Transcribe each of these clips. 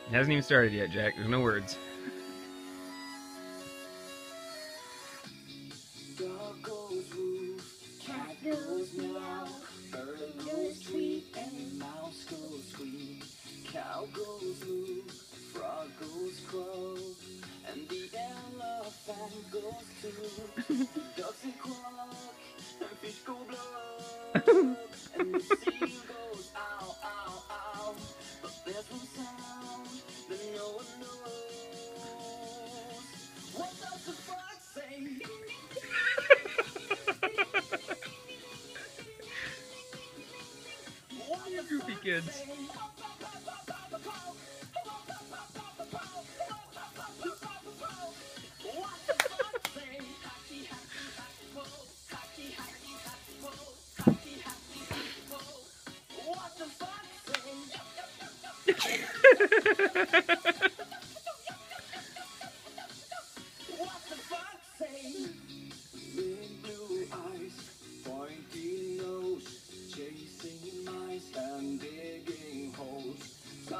It hasn't even started yet, Jack. There's no words. Dog goes woof, cat goes meow, bird goes tweet, and mouse goes squeak. Cow goes moo, frog goes crow, and the elephant goes too. Ducks and quack, and fish go blub, and the seal goes ow, ow, ow. But there's one sound that no one knows. What does the fox say? You goofy kids. Big blue eyes, pointy nose, chasing mice and digging holes.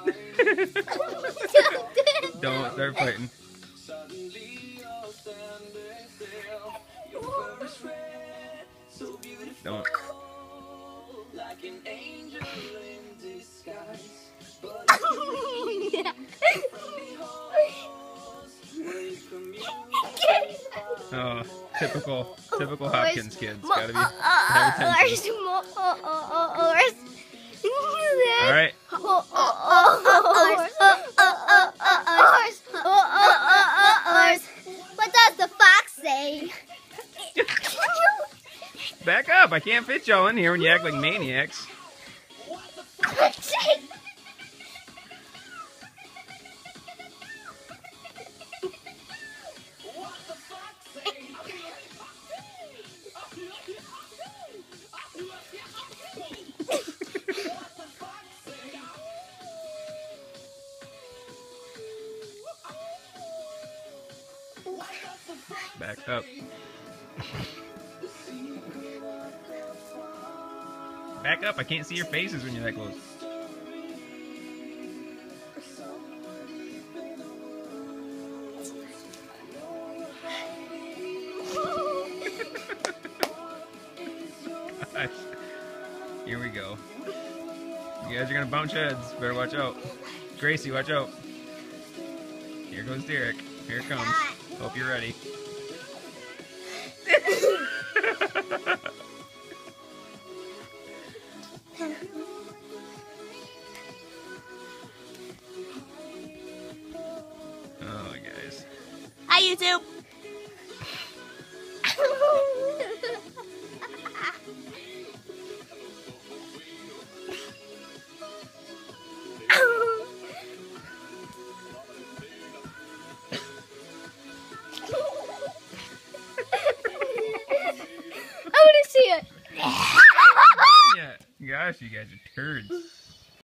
Don't start fighting. Suddenly you're standing still. Your fur is red, so beautiful. Don't. Like an angel in disguise. But Oh, typical Hopkins kids. Gotta be have attention. All right. What does the fox say? Back up! I can't fit y'all in here when you act like maniacs. Back up. Back up! I can't see your faces when you're that close. Gosh. Here we go. You guys are gonna bounce heads. Better watch out. Gracie, watch out. Here goes Derek. Here it comes. Hope you're ready. Oh, guys. Hi, YouTube. I want to see it. Yeah. Gosh, you guys are turds.